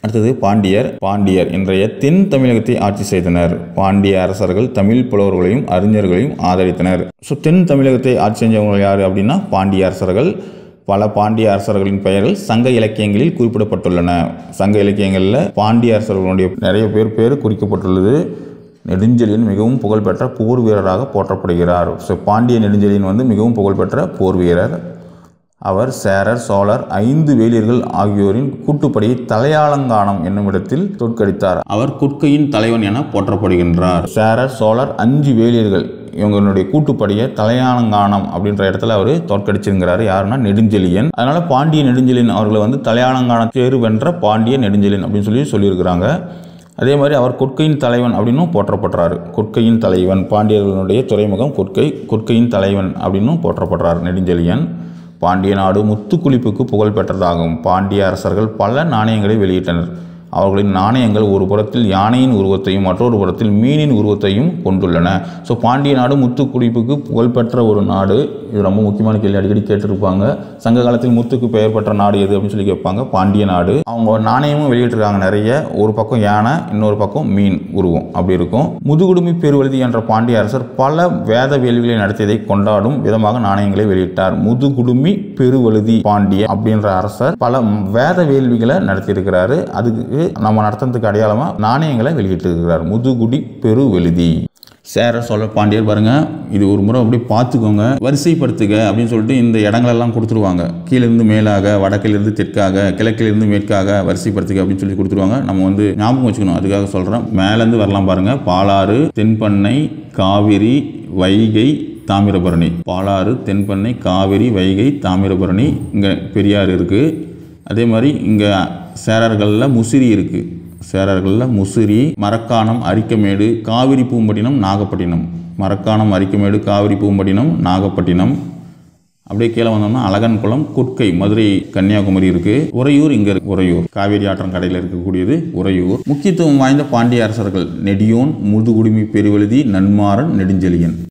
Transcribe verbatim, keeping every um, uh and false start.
அடுத்தது பாண்டியர். பாண்டியர் இன்றைய தென் தமிழகத்தை ஆட்சி செய்தனர். பாண்டிய அரசர்கள் தமிழ் புலவர்களையும் அறிஞர்களையும் ஆதரித்தனர். ஸோ தென் தமிழகத்தை ஆட்சி செஞ்சவங்க யார் அப்படின்னா பாண்டிய அரசர்கள். பல பாண்டிய அரசர்களின் பெயர்கள் சங்க இலக்கியங்களில் குறிப்பிடப்பட்டுள்ளன. சங்க இலக்கியங்களில் பாண்டிய அரசர்களுடைய நிறைய பேர் பேர் குறிக்கப்பட்டுள்ளது. நெடுஞ்செழியன் மிகவும் புகழ்பெற்ற போர் வீரராக போற்றப்படுகிறார். ஸோ பாண்டிய நெடுஞ்செழியன் வந்து மிகவும் புகழ்பெற்ற போர் வீரர். அவர் சேரர், சோழர், ஐந்து வேலியர்கள் ஆகியோரின் கூட்டுப்படையை தலையாலங்கானம் என்னும் இடத்தில் தோற்கடித்தார். அவர் குட்கையின் தலைவன் என போற்றப்படுகின்றார். சேரர், சோழர், அஞ்சு வேலியர்கள் இவங்களுடைய கூட்டுப்படையை தலையாலங்கானம் அப்படின்ற இடத்துல அவர் தோற்கடிச்சிருக்கிறாரு. யாருன்னா நெடுஞ்செழியன். அதனால பாண்டிய நெடுஞ்செழியன் அவர்களை வந்து தலையாலங்கானம் தேர் வென்ற பாண்டிய நெடுஞ்செழியன் அப்படின்னு சொல்லி சொல்லியிருக்கிறாங்க. அதே மாதிரி அவர் கொற்கையின் தலைவன் அப்படின்னும் போற்றப்படுறாரு. கொற்கையின் தலைவன், பாண்டியர்களுடைய துறைமுகம் கொற்கை, கொற்கையின் தலைவன் அப்படின்னும் போற்றப்படுறார் நெடுஞ்செழியன். பாண்டிய நாடு முத்துக்குளிப்புக்கு புகழ் பெற்றதாகும். பாண்டிய அரசர்கள் பல நாணயங்களை வெளியிட்டனர். அவர்களின் நாணயங்கள் ஒரு புறத்தில் யானையின் உருவத்தையும் மற்றொரு புறத்தில் மீனின் உருவத்தையும் கொண்டுள்ளன. ஸோ பாண்டிய நாடு முத்துக்குளிப்புக்கு புகழ்பெற்ற ஒரு நாடு. இது ரொம்ப முக்கியமான கேள்வி, அடிக்கடி கேட்டிருப்பாங்க. சங்க காலத்தில் முத்துக்கு பெயர் பெற்ற நாடு எது அப்படின்னு சொல்லி கேட்பாங்க. பாண்டிய நாடு. அவங்க நாணயமும் வெளியிட்டிருக்காங்க நிறைய. ஒரு பக்கம் யானை, இன்னொரு பக்கம் மீன் உருவம் அப்படி இருக்கும். முதுகுடுமி பெருவழுதி என்ற பாண்டிய அரசர் பல வேத வேள்விகளை நடத்தியதை கொண்டாடும் விதமாக நாணயங்களை வெளியிட்டார். முதுகுடுமி பெருவழுதி பாண்டிய அப்படின்ற அரசர் பல வேத வேள்விகளை நடத்தியிருக்கிறாரு. அதுக்கு நம்ம நடத்துறதுக்கு அடையாளமா நாணயங்களை வெளியிட்டு இருக்கிறார். முதுகுடி பெருவெழுதி. சேரர், சோழர், பாண்டியர் பாருங்க, இது ஒரு முறை அப்படி பார்த்துக்கோங்க, வரிசைப்படுத்துக அப்படின்னு சொல்லிட்டு இந்த இடங்களெல்லாம் கொடுத்துருவாங்க. கீழிருந்து மேலாக, வடக்கிலிருந்து தெற்காக, கிழக்கிலிருந்து மேற்காக வரிசைப்படுத்துக அப்படின்னு சொல்லி கொடுத்துருவாங்க. நம்ம வந்து ஞாபகம் வச்சுக்கணும், அதுக்காக சொல்கிறேன். மேலேருந்து வரலாம் பாருங்க. பாலாறு, தென்பண்ணை, காவிரி, வைகை, தாமிரபரணி. பாலாறு, தென்பண்ணை, காவிரி, வைகை, தாமிரபரணி. இங்கே பெரியாறு இருக்குது. அதே மாதிரி இங்கே சேரர்களில் முசிறி இருக்குது. சேரர்களில் முசிறி, மரக்காணம், அரிக்கமேடு, காவிரி பூம்பட்டினம், நாகப்பட்டினம். மரக்காணம், அரிக்கமேடு, காவிரி பூம்பட்டினம், நாகப்பட்டினம். அப்படியே கீழே வந்தோம்னா அழகன்குளம், குட்கை, மதுரை, கன்னியாகுமரி இருக்குது. உறையூர் இங்கே இருக்குது. உறையூர் காவேரி ஆற்றங்கரையில் இருக்கக்கூடியது உறையூர். முக்கியத்துவம் வாய்ந்த பாண்டிய அரசர்கள் நெடியோன், முதுகுடுமி பெருவெழுதி, நன்மாறன், நெடுஞ்செழியன்.